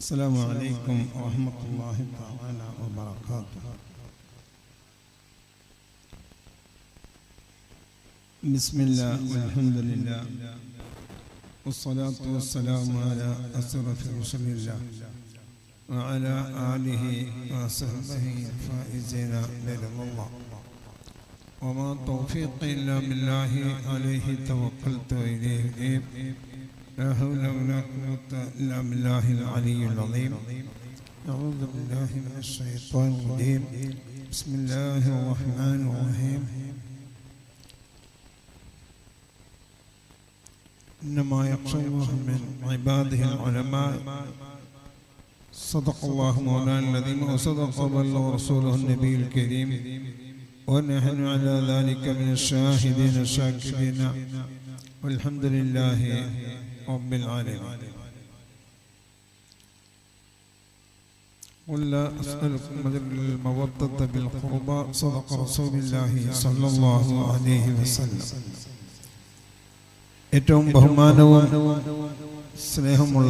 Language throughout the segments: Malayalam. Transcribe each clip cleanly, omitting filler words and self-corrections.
السلام عليكم ورحمة الله تعالى وبركاته. بسم الله والحمد لله والصلاة والسلام على أشرف رسل الله وعلى آله وصحبه الفائزين برضا الله. وما توفيقي إلا بالله عليه توكلت وإليه أنيب. لا حول ولا قوة إلا بالله العلي العظيم. أعوذ بالله من الشيطان الرجيم. بسم الله الرحمن الرحيم. إنما يخشى الله من عباده العلماء. صدق الله مولانا العظيم وصدق بلغ رسوله النبي الكريم ونحن على ذلك من الشاهدين الشاكرين والحمد لله رب العالمين. قل لا أسألكم أجرا المودة بالقربى. صدق رسول الله صلى الله عليه وسلم. ഏറ്റവും ബഹുമാനവും സ്നേഹമുള്ള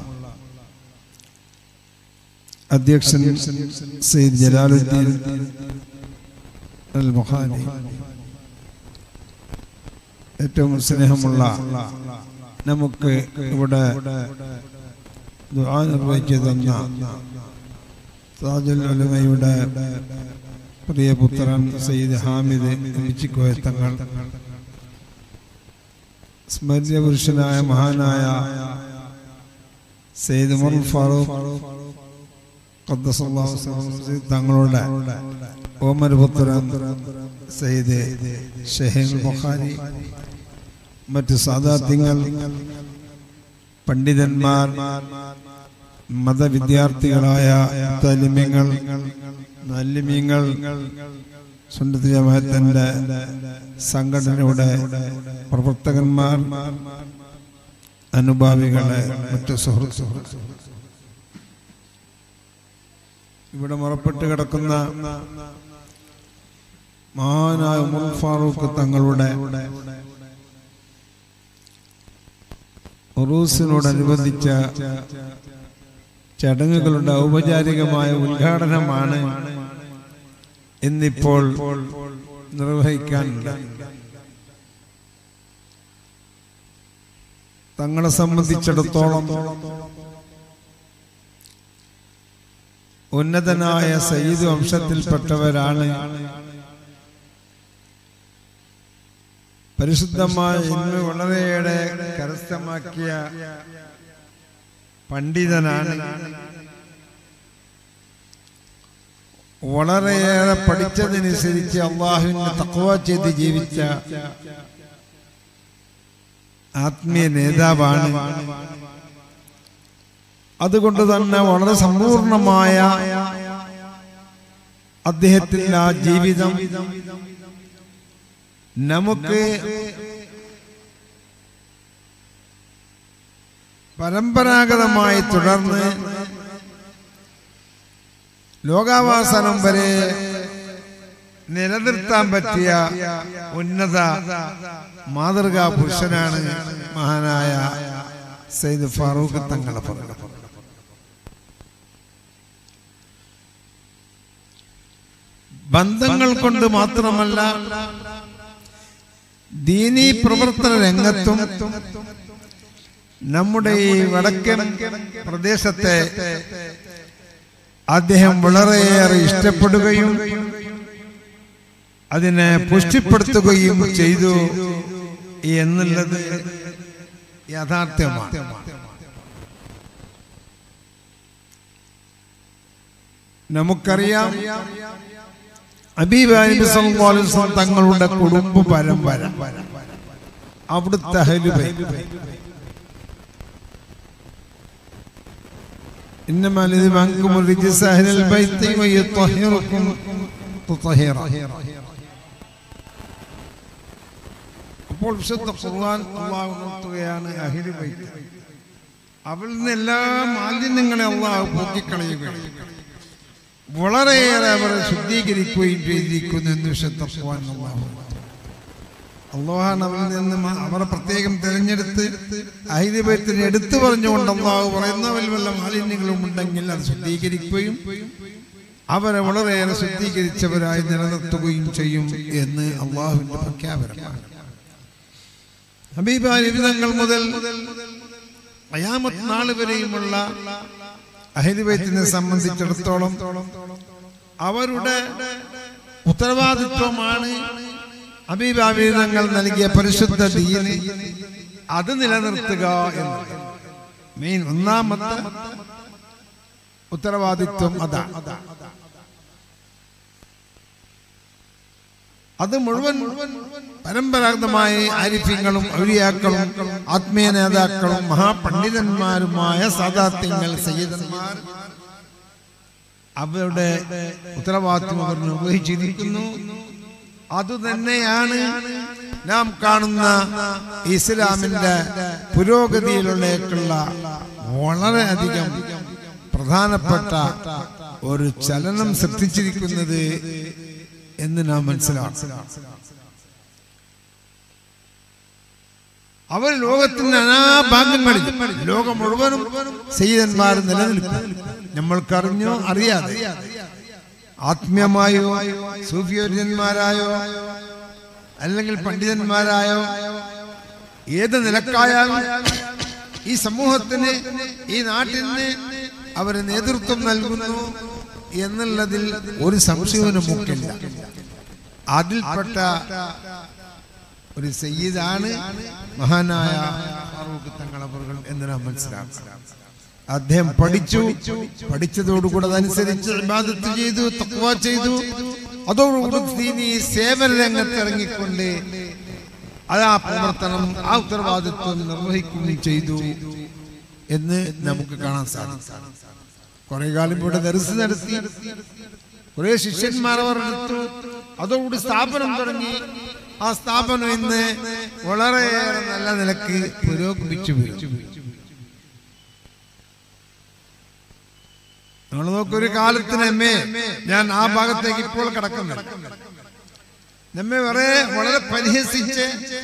അധ്യക്ഷൻ സയ്യിദ് ജലാലുദ്ദീൻ അൽ ബുഖാരി, ഏറ്റവും സ്നേഹമുള്ള നമുക്ക് ഇവിടെ ദുആ നിർവഹിച്ചു തന്ന താജുൽ ഉലമയുടെ പ്രിയപുത്രൻ സയ്യിദ് ഹാമിദ് മിച്ചിക്കോയ തങ്ങൾ, സ്മര്യ പുരുഷനായ മഹാനായ സയ്യിദ് ഉമർ ഫാറൂഖ് ഖദ്ദസല്ലാഹു സിർറഹു തങ്ങളുടെ ഓമനപുത്രൻ സയ്യിദ് ഷഹീൽ ബുഖാരി, മറ്റ് സാദാത്യങ്ങൾ, പണ്ഡിതന്മാർ, മതവിദ്യാർത്ഥികളായ താലിമ്യങ്ങൾ, നാലിമ്യങ്ങൾ, സുന്നത്ത് ജമാഅത്തിന്റെ സംഘടനയുടെ പ്രവർത്തകന്മാർ, അനുഭാവികളെ, മറ്റു സുഹൃത്തുക്കൾ, ഇവിടെ മുറപ്പെട്ട് കിടക്കുന്ന മഹാനായ ഉമർ ഫാറൂഖ് തങ്ങളുടെ ഉറൂസിനോടനുബന്ധിച്ച ചടങ്ങുകളുടെ ഔപചാരികമായ ഉദ്ഘാടനമാണ് ഇന്നിപ്പോൾ നിർവഹിക്കാനുള്ളത്. തങ്ങളെ സംബന്ധിച്ചിടത്തോളം ഉന്നതനായ സയ്യിദ് വംശത്തിൽപ്പെട്ടവരാണ്. പരിശുദ്ധമായ ഇന്ന് വളരെയേറെ കരസ്ഥമാക്കിയ പണ്ഡിതനാണ്. വളരെയേറെ പഠിച്ചതനുസരിച്ച് അള്ളാഹുവിനെ തഖ്വ ചെയ്ത് ജീവിച്ച ആത്മീയ നേതാവാണ്. അതുകൊണ്ട് തന്നെ വളരെ സമ്പൂർണമായ അദ്ദേഹത്തിന്റെ ആ ജീവിതം നമുക്ക് പരമ്പരാഗതമായി തുടർന്ന് ലോകാവസാനം വരെ നിലനിർത്താൻ പറ്റിയ ഉന്നത മാതൃകാ പുരുഷനാണ് മഹാനായ സയ്യിദ് ഫാറൂഖ് തങ്ങളെ പറയുന്നത്. ബന്ധങ്ങൾ കൊണ്ട് മാത്രമല്ല, ദീനീ പ്രവർത്തന രംഗത്തും നമ്മുടെ ഈ വടക്കൻ പ്രദേശത്തെ അദ്ദേഹം വളരെയേറെ ഇഷ്ടപ്പെടുകയും അതിനെ പുഷ്ടിപ്പെടുത്തുകയും ചെയ്തു എന്നുള്ളത് യാഥാർത്ഥ്യമാണ്. നമുക്കറിയാം, ഹബീബ് നബി സല്ലല്ലാഹു അലൈഹി വസല്ലം തങ്ങളുടെ കുടുംബ പരമ്പര, അവിടുത്തെ അഹ്ലു ബൈത്ത്, ഇന്നമാ ലിമൻകും റിജ്സ അഹ്ലൽ ബൈത്തി വയത്ഹഹിറുക്കും തത്ഹീറ. അപ്പോൾ വിശുദ്ധ ഖുർആൻ അല്ലാഹു ഉണർത്തുകയാണ്, അഹ്ലു ബൈത്ത്, അവരിൽ നിന്ന് എല്ലാ മാലിന്യങ്ങളെ അല്ലാഹു പോക്കിക്കളയുകയാണ്, വളരെയേറെ അവരെ ശുദ്ധീകരിക്കുകയും ചെയ്തിരിക്കുന്നു എന്ന് വിശുദ്ധ ഖുർആൻ അല്ലാഹു. അള്ളാഹു അവരിൽ നിന്ന് അവരെ പ്രത്യേകം തിരഞ്ഞെടുത്ത് അഹ്ലു ബൈത്തിനെ എടുത്തു പറഞ്ഞുകൊണ്ട് അള്ളാഹു പറയുന്നവരിൽ വല്ല മാലിന്യങ്ങളും ഉണ്ടെങ്കിൽ അത് ശുദ്ധീകരിക്കുകയും അവരെ വളരെയേറെ ശുദ്ധീകരിച്ചവരായി നിലനിർത്തുകയും ചെയ്യും എന്ന് അള്ളാഹുവിന്റെ പ്രഖ്യാപനമാണ്. ഹബീബായ തങ്ങൾ മുതൽ ഖിയാമത്ത് നാൾ വരെയുമുള്ള അഹ്ലു ബൈത്തിനെ സംബന്ധിച്ചിടത്തോളം അവരുടെ ഉത്തരവാദിത്വമാണ് ഹബീബായ തങ്ങൾ നൽകിയ പരിശുദ്ധ ദീന് അത് നിലനിർത്തുക എന്നത്. മെയിൻ ഒന്നാമത്തെ ഉത്തരവാദിത്വം അതാണ്. അത് മുഴുവൻ പരമ്പരാഗതമായി ആരിഫ്യങ്ങളും ഔലിയാക്കളും ആത്മീയ നേതാക്കളും മഹാപണ്ഡിതന്മാരുമായ സാദാത്യങ്ങൾ സയ്യിദന്മാർ അവരുടെ ഉത്തരവാദിത്വം അവർ നിർവഹിച്ചിരിക്കുന്നു. അതുതന്നെയാണ് നാം കാണുന്ന ഇസ്ലാമിന്റെ പുരോഗതിയിലേക്കുള്ള വളരെയധികം പ്രധാനപ്പെട്ട ഒരു ചലനം സൃഷ്ടിച്ചിരിക്കുന്നത് എന്ന് നാം മനസ്സിലാക്കും. അവർ ലോകത്തിന്റെ നാനാഭാഗങ്ങളിൽ ലോകം മുഴുവനും സയ്യിദന്മാർ നിലനിൽക്കും. നമ്മൾക്കറിഞ്ഞോ അറിയാതെ ആത്മീയമായോ സൂഫിയോര്യന്മാരായോ അല്ലെങ്കിൽ പണ്ഡിതന്മാരായോ ഏത് നിലക്കായാലും ഈ സമൂഹത്തിന് ഈ നാട്ടിന് അവര് നേതൃത്വം നൽകുന്നു എന്നുള്ളതിൽ ഒരു സംശയവും മുക്കില്ല. അതിൽപ്പെട്ട ഒരു സയ്യിദാണ് മഹാനായ ഫാറൂഖ് തങ്ങൾ അവர்கள் എന്ന് നാം മനസ്സിലാക്കണം. അദ്ദേഹം പഠിച്ചതോടുകൂടെ അതനുസരിച്ച് ഇബാദത്ത് ചെയ്തു, തഖ്വ ചെയ്തു. അതോടുകൂടി സേവന രംഗത്ത് ഇറങ്ങിക്കൊണ്ട് ആ പ്രവർത്തനം ആ ഉത്തരവാദിത്വം നിർവഹിക്കുകയും ചെയ്തു എന്ന് നമുക്ക് കാണാൻ സാധിക്കും. കുറെ കാലം ഇവിടെ ദർസ് നടത്തി, കുറെ ശിഷ്യന്മാർ അവർ എടുത്തു. അതോടുകൂടി സ്ഥാപനം തുടങ്ങി. ആ സ്ഥാപനം ഇന്ന് വളരെയേറെ നല്ല നിലക്ക് പുരോഗമിച്ചു പോയി. നമ്മൾ നോക്കൊരു കാലത്തിന് നമ്മെ, ഞാൻ ആ ഭാഗത്തേക്ക് ഇപ്പോൾ കടക്കുന്നു, നമ്മെ വളരെ പരിഹസിച്ച്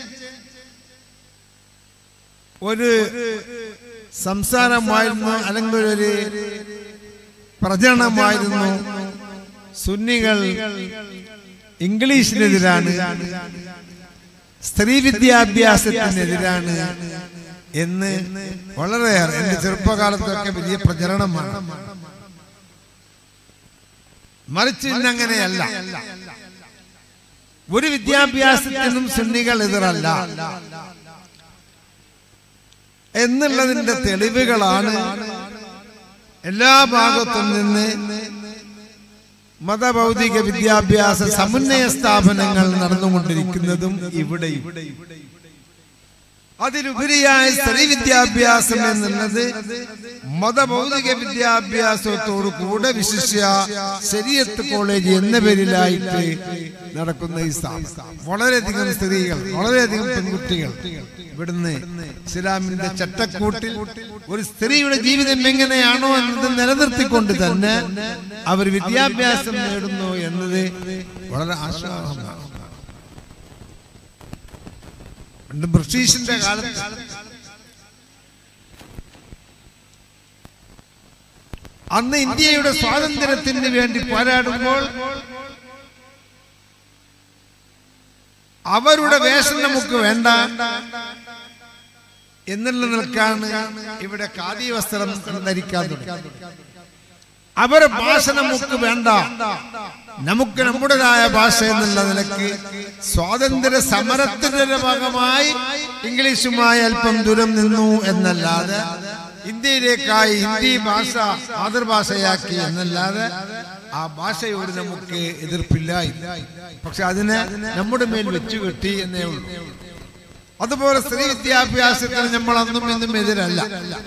ഒരു സംസാരമായിരുന്നു, അല്ലെങ്കിൽ ഒരു പ്രചരണമായിരുന്നു. സുന്നികൾ ഇംഗ്ലീഷിനെതിരാണ്, സ്ത്രീ വിദ്യാഭ്യാസത്തിനെതിരാണ് എന്ന് വളരെയേറെ എന്റെ ചെറുപ്പകാലത്തൊക്കെ വലിയ പ്രചരണമാണ്. മറിച്ച് ഇന്നങ്ങനെയല്ല. ഒരു വിദ്യാഭ്യാസത്തിനും സുന്നികൾ എതിരല്ല എന്നുള്ളതിന്റെ തെളിവുകളാണ് എല്ലാ ഭാഗത്തും നിന്ന് മതഭൗതിക വിദ്യാഭ്യാസ സമുന്നയ സ്ഥാപനങ്ങൾ നടന്നുകൊണ്ടിരിക്കുന്നതും ഇവിടെയും. അതിലുപരിയായ സ്ത്രീ വിദ്യാഭ്യാസം എന്നുള്ളത് മതഭൗതിക വിദ്യാഭ്യാസത്തോടു കൂടെ വിശിഷ്യ ശരീഅത്ത് കോളേജ് എന്ന പേരിലായിട്ട് നടക്കുന്ന ഈ സ്ഥാപനം വളരെയധികം സ്ത്രീകൾ, വളരെയധികം പെൺകുട്ടികൾ ഇവിടുന്ന് ഇസ്ലാമിന്റെ ചട്ടക്കൂട്ടിൽ ഒരു സ്ത്രീയുടെ ജീവിതം എങ്ങനെയാണോ എന്നത് നിലനിർത്തിക്കൊണ്ട് തന്നെ അവർ വിദ്യാഭ്യാസം നേടുന്നു എന്നത് വളരെ ആശ്വാസമാണ്. ബ്രിട്ടീഷിന്റെ കാലത്ത് അന്ന് ഇന്ത്യയുടെ സ്വാതന്ത്ര്യത്തിന് വേണ്ടി പോരാടുമ്പോൾ അവരുടെ വേഷം നമുക്ക് വേണ്ട എന്നുള്ള നിലക്കാണ് ഇവിടെ ഖാദി വസ്ത്രം ധരിക്കാൻ തുടങ്ങി. അവരുടെ ഭാഷ നമുക്ക് വേണ്ട, നമുക്ക് നമ്മുടേതായ ഭാഷ എന്നുള്ള നിലക്ക് സ്വാതന്ത്ര്യ സമരത്തിന്റെ ഭാഗമായി ഇംഗ്ലീഷുമായി അല്പം ദൂരം നിന്നു എന്നല്ലാതെ ഇന്ത്യയിലേക്കായി ഹിന്ദി ഭാഷ മാതൃഭാഷയാക്കി എന്നല്ലാതെ ആ ഭാഷയോട് നമുക്ക് എതിർപ്പില്ല. പക്ഷെ അതിനെ നമ്മുടെ മേൽ വെച്ചു കെട്ടി എന്നേ ഉള്ളൂ. അതുപോലെ സ്ത്രീ വിദ്യാഭ്യാസത്തിന് നമ്മൾ അന്നും ഇന്നും എതിരല്ല.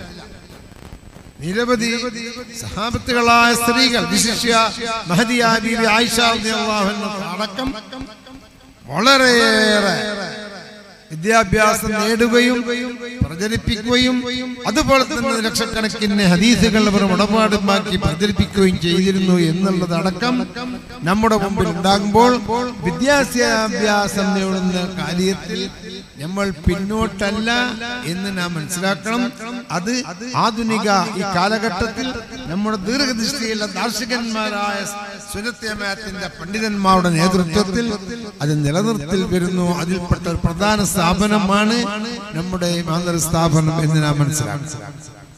നിരവധി സഹാബത്തുകളായ സ്ത്രീകൾ, വിശിഷ്യ മഹദിയ ബീവി ആയിഷ റളിയല്ലാഹു അൻഹ അടക്കം വളരെയേറെ വിദ്യാഭ്യാസം നേടുകയും പ്രചരിപ്പിക്കുകയും അതുപോലെ തന്നെ ലക്ഷക്കണക്കിന് ഹദീസുകൾ അവർ ഉടപാടുമാക്കി പ്രചരിപ്പിക്കുകയും ചെയ്തിരുന്നു എന്നുള്ളതടക്കം നമ്മുടെ മുമ്പിൽ ഉണ്ടാകുമ്പോൾ വിദ്യാഭ്യാസം നേടുന്ന കാര്യത്തിൽ നമ്മൾ പിന്നോട്ടല്ല എന്ന് നാം മനസ്സിലാക്കണം. അത് ആധുനിക ഈ കാലഘട്ടത്തിൽ നമ്മുടെ ദീർഘദൃഷ്ടിയുള്ള ദാർശനികന്മാരായ സുന്നത്ത് ജമാഅത്തിന്റെ പണ്ഡിതന്മാരുടെ നേതൃത്വത്തിൽ അത് നിലനിർത്തിൽ വരുന്നു. അതിൽപ്പെട്ട ഒരു പ്രധാന സ്ഥാപനമാണ് നമ്മുടെ മാതൃ സ്ഥാപനം എന്ന് നാം മനസ്സിലാക്കണം.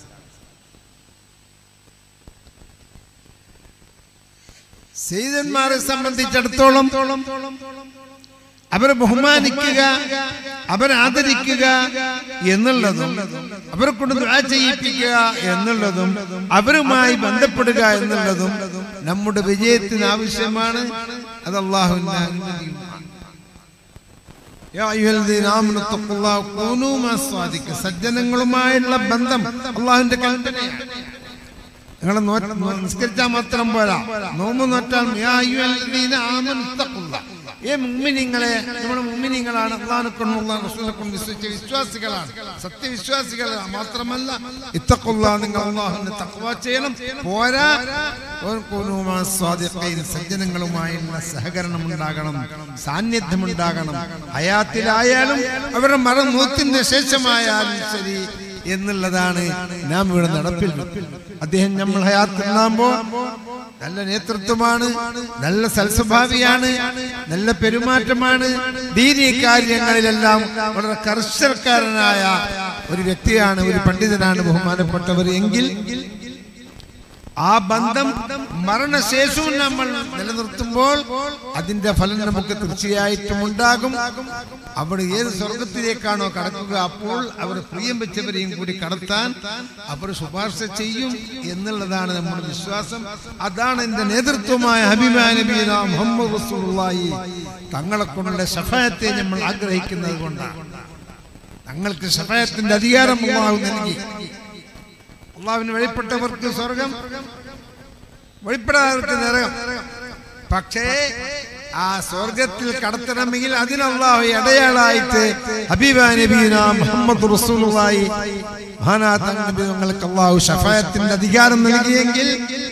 സയ്യിദന്മാരെ സംബന്ധിച്ചിടത്തോളം അവരെ ബഹുമാനിക്കുക, അവരെ ആദരിക്കുക എന്നുള്ളതും അവരെ കൊണ്ട് ദുആ ചെയ്യിപ്പിക്കുക എന്നുള്ളതും അവരുമായി ബന്ധപ്പെടുക എന്നുള്ളതും നമ്മുടെ വിജയത്തിന് ആവശ്യമാണ്. അത് അല്ലാഹുവിന്റെ അനുമതിയുമാണ്. സജ്ജനങ്ങളുമായുള്ള ബന്ധം അല്ലാഹുവിന്റെ കൽപ്പനയാണ്. നിങ്ങളെ നിസ്കരിച്ചാൽ മാത്രം പോരാ, നോമ്പ് നോറ്റാൽ മുഅ്മിനീങ്ങളെ, നമ്മുടെ മുഅ്മിനീങ്ങളാണ്, അല്ലാഹുവിനെ കൊണ്ടും അല്ലാഹുവിന്റെ റസൂലിനെ കൊണ്ടും വിശ്വസിച്ച വിശ്വാസികളാണ്, സത്യവിശ്വാസികൾ മാത്രമല്ല. ഇത്തഖുല്ലാഹ്, നിങ്ങൾ അല്ലാഹുവിനെ തഖ്വ ചെയ്യണം. പോരാ, സജ്ജനങ്ങളുമായുള്ള സഹകരണം ഉണ്ടാകണം, സാന്നിധ്യം ഉണ്ടാകണം. ഹയാത്തിലായാലും അവരുടെ മരണത്തിന് ശേഷമായാലും ശരി എന്നുള്ളതാണ് നാം ഇവിടെ നടപ്പിൽ. അദ്ദേഹം നമ്മൾ ഹയാത്തിലാകുമ്പോൾ നല്ല നേതൃത്വമാണ്, നല്ല സൽസ്വഭാവിയാണ്, നല്ല പെരുമാറ്റമാണ്, ദീനീ കാര്യങ്ങളിലെല്ലാം വളരെ കർശനക്കാരനായ ഒരു വ്യക്തിയാണ്, ഒരു പണ്ഡിതനാണ് ബഹുമാനപ്പെട്ടവർ എങ്കിൽ ആ ബന്ധം മരണശേഷവും നമ്മൾ നിലനിർത്തുമ്പോൾ അതിന്റെ ഫലം നമുക്ക് തീർച്ചയായിട്ടും ഉണ്ടാകും. അവിടെ ഏത് സ്വർഗത്തിലേക്കാണോ കടക്കുക അപ്പോൾ അവർ പ്രിയം വെച്ചവരെയും കൂടി കടത്താൻ അവർ ശുപാർശ ചെയ്യും എന്നുള്ളതാണ് നമ്മുടെ വിശ്വാസം. അതാണ് എന്റെ നേതൃത്വമായ ഹബീബായ നബിയുനാ മുഹമ്മദ് റസൂലുള്ളാഹി തങ്ങളെ കൊണ്ടുള്ള ശഫാഅത്തെ നമ്മൾ ആഗ്രഹിക്കുന്നത് കൊണ്ടാണ്. തങ്ങൾക്ക് ശഫാഅത്തിന്റെ അധികാരം അല്ലാഹു നൽകി. അല്ലാഹുവിന് വഴിപ്പെട്ടവർക്ക് സ്വർഗം, വഴിപ്പെടാത്തവർക്ക് നരകം. പക്ഷേ ആ സ്വർഗത്തിൽ കടത്തണമെങ്കിൽ അതിന് അല്ലാഹു അടയാളായിട്ട് ഹബീബായ നബിയുനാ മുഹമ്മദ് റസൂലുള്ളാഹി തങ്ങൾക്ക് അല്ലാഹു ശഫാഅത്തിന്റെ അധികാരം നൽകിയെങ്കിൽ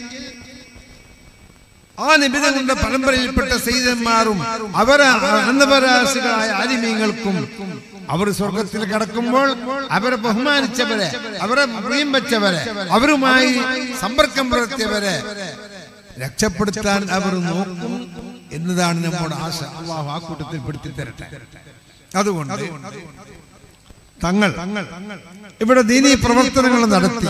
ആ നിബിതങ്ങളുടെ പരമ്പരയിൽപ്പെട്ട സയ്യിദന്മാരും അവരെ അനന്തപരാശികളായ ആലിമീങ്ങൾക്കും അവർ സ്വർഗത്തിൽ കടക്കുമ്പോൾ അവരെ ബഹുമാനിച്ചവരെ, അവരെ പ്രിയം വെച്ചവരെ, അവരുമായി സമ്പർക്കം പുലർത്തിയവരെ രക്ഷപ്പെടുത്താൻ അവർ നോക്കും എന്നതാണ് നമ്മുടെ ആശ. അല്ലാഹു ആ കൂട്ടത്തിൽ പെടുത്തി തരട്ടെ. അതുകൊണ്ട് തങ്ങൾ ഇവിടെ ദീനീ പ്രവർത്തനങ്ങൾ നടത്തി.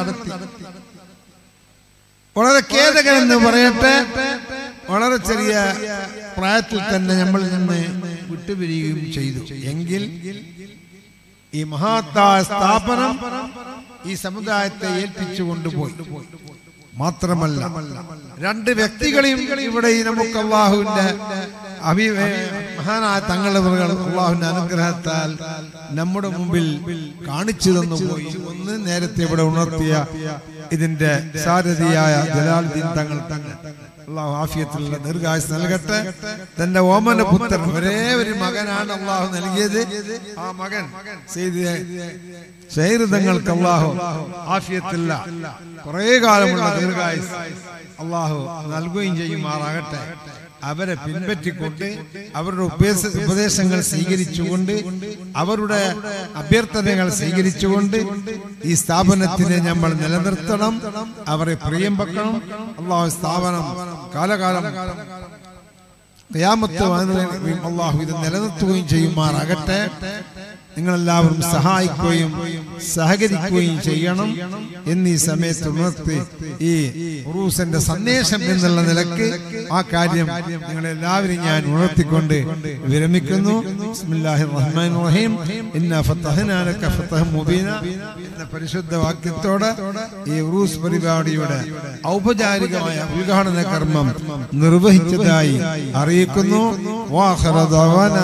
വളരെ ഖേദകരെന്ന് പറയട്ടെ, വളരെ ചെറിയ പ്രായത്തിൽ തന്നെ നമ്മളിൽ നിന്ന് വിട്ടുപിരിയുകയും ചെയ്തു. എങ്കിൽ ഈ മഹത്തായ സ്ഥാപനം ഈ സമുദായത്തെ ഏൽപ്പിച്ചു കൊണ്ടുപോയി. മാത്രമല്ല, രണ്ട് വ്യക്തികളെയും ഇവിടെ നമുക്ക് അല്ലാഹുവിന്റെ മഹാനായ തങ്ങളുടെ അല്ലാഹുവിന്റെ അനുഗ്രഹത്താൽ നമ്മുടെ മുമ്പിൽ കാണിച്ചു തന്നു പോയി. ഒന്ന് നേരത്തെ ഇവിടെ ഉണർത്തിയ ഇതിന്റെ സാരഥിയായ ജലാലുദ്ദീൻ തങ്ങൾ അല്ലാഹു ആഫിയത്തുള്ള ദീർഘായുസ്സ് നൽകട്ടെ. തന്റെ ഓമന പുത്രൻ, ഒരേ ഒരു മകനാണ് അല്ലാഹു നൽകിയത്. ആ മകൻ സയ്യിദ് തങ്ങൾക്ക് അല്ലാഹു ആഫിയത്തുള്ള കുറെ കാലമുള്ള ദീർഘായുസ്സ് അല്ലാഹു നൽകുകയും ചെയ്യുമാറാകട്ടെ. അവരെ പിൻപറ്റിക്കൊണ്ട് അവരുടെ ഉപദേശങ്ങൾ സ്വീകരിച്ചുകൊണ്ട് അവരുടെ അഭ്യർത്ഥനകൾ സ്വീകരിച്ചുകൊണ്ട് ഈ സ്ഥാപനത്തിനെ നമ്മൾ നിലനിർത്തണം, അവരെ പ്രിയം വെക്കണം. അല്ലാഹു സ്ഥാപനം കാലകാലം ഖിയാമത്ത് അല്ലാഹു ഇത് നിലനിർത്തുകയും ചെയ്യുമാറാകട്ടെ. നിങ്ങളെല്ലാവരും സഹായിക്കുകയും സഹകരിക്കുകയും ചെയ്യണം എന്നീ സമയത്ത് ഉണർത്തി ഈ ഉറൂസിന്റെ സന്ദേശം എന്നുള്ള നിലക്ക് ആ കാര്യം നിങ്ങളെല്ലാവരും ഞാൻ ഉണർത്തിക്കൊണ്ട് വിരമിക്കുന്നു. ബിസ്മില്ലാഹിർ റഹ്മാനിർ റഹീം. ഇന്നാ ഫതഹ്നാ ലക ഫതഹൻ മുബീന എന്ന പരിശുദ്ധ വാക്യത്തോടെ ഈ ഉറൂസ് പരിപാടിയുടെ ഔപചാരികമായ ഉദ്ഘാടന കർമ്മം നിർവഹിച്ചതായി അറിയിക്കുന്നു. വാഖിറ ദഅവാനാ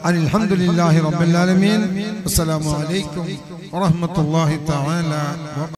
അൽഹംദുലില്ലാഹി റബ്ബിൽ ആലമീൻ. അസ്സലാമു അലൈക്കും വറഹ്മത്തുള്ളാഹി തആല.